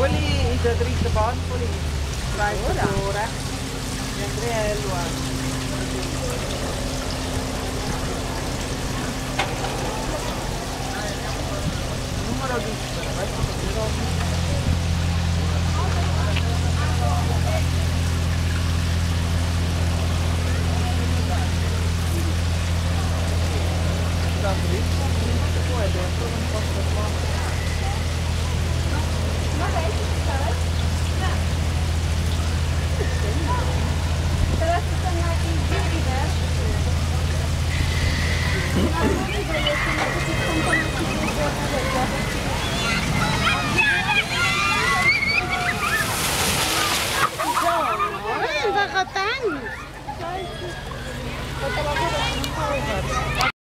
quelli da dritto boscoli, vai Ora? ora, di Andreello. Numero di, vai,